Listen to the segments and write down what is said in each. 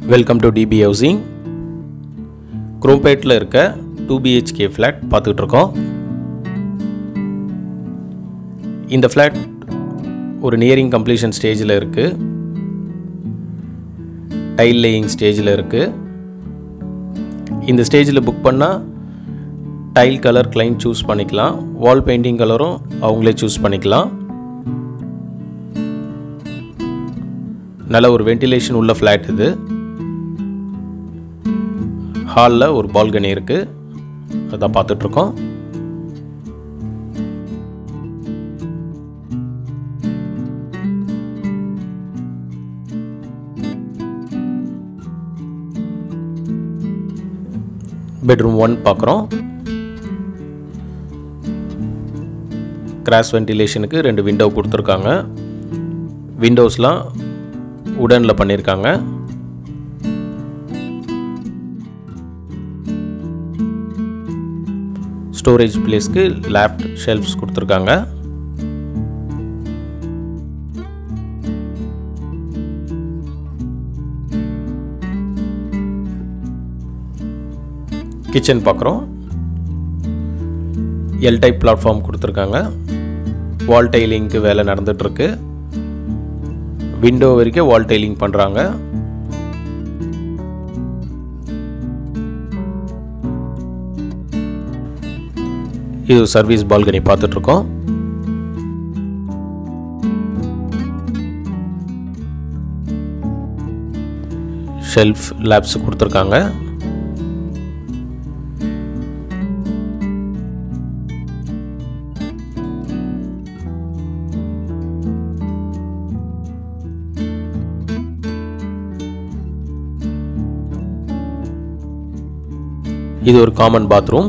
Welcome to DB housing. chrompetல இருக்க 2 BHK flat பார்த்துக்கிட்டு இருக்கோம். இந்த ஃப்ளாட் ஒரு நியரிங் கம்ப்ளீஷன் ஸ்டேஜில் இருக்குது. டைல் லேயிங் ஸ்டேஜில் இருக்குது. இந்த ஸ்டேஜில் புக் பண்ணால் டைல் கலர் கிளைண்ட் சூஸ் பண்ணிக்கலாம். வால் பெயிண்டிங் கலரும் அவங்களே சூஸ் பண்ணிக்கலாம். நல்ல ஒரு வென்டிலேஷன் உள்ள ஃப்ளாட் இது. ஹாலில் ஒரு பால்கனி இருக்குது, அதான் பார்த்துட்ருக்கோம். பெட்ரூம் 1 பார்க்குறோம். கிராஸ் வென்டிலேஷனுக்கு 2 விண்டோ கொடுத்துருக்காங்க. விண்டோஸ்லாம் உடனில் பண்ணியிருக்காங்க. ஸ்டோரேஜ் பிளேஸ்க்கு லேஃப்ட் ஷெல்ஃப்ஸ் கொடுத்துருக்காங்க. கிச்சன் பார்க்குறோம். எல் டைப் பிளாட்ஃபார்ம் கொடுத்துருக்காங்க. வால் டைலிங்க்கு வேலை நடந்துகிட்ருக்கு. விண்டோ வரைக்கும் வால் டைலிங் பண்ணுறாங்க. இது சர்வீஸ் பால்கனி பார்த்துட்ருக்கோம். ஷெல்ஃப் லேப்ஸ் கொடுத்துருக்காங்க. இது ஒரு காமன் பாத்ரூம்.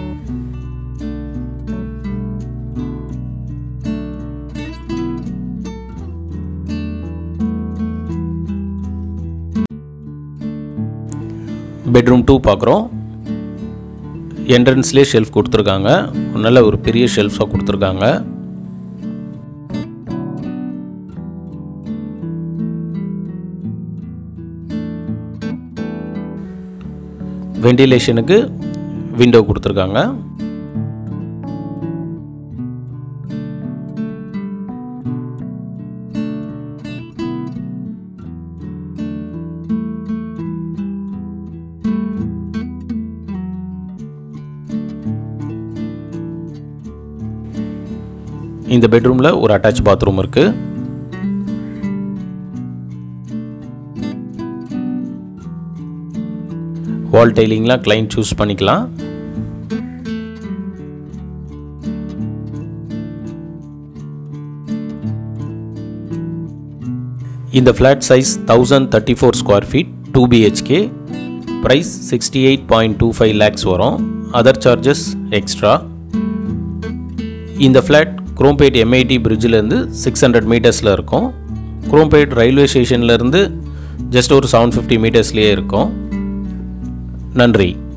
பெட்ரூம் 2 பார்க்குறோம். என்ட்ரன்ஸ்லேயே ஷெல்ஃப் கொடுத்துருக்காங்க. நல்ல ஒரு பெரிய ஷெல்ஃபாக கொடுத்துருக்காங்க. வென்டிலேஷனுக்கு விண்டோ கொடுத்துருக்காங்க. இந்த பெட்ரூமில் ஒரு அட்டாச் பாத்ரூம் இருக்குது. வால் டைலிங்லாம் கிளைண்ட் சூஸ் பண்ணிக்கலாம். இந்த flat size 1034 square feet, 2 BHK. Price 68.25 lakhs வரும். Other charges extra. இந்த ஃப்ளாட் chrompet MIT பிரிட்ஜிலேருந்து 600 மீட்டர்ஸில் இருக்கும். chrompet ரயில்வே ஸ்டேஷன்லேருந்து ஜஸ்ட் ஒரு 750 மீட்டர்ஸ்லேயே இருக்கும். நன்றி.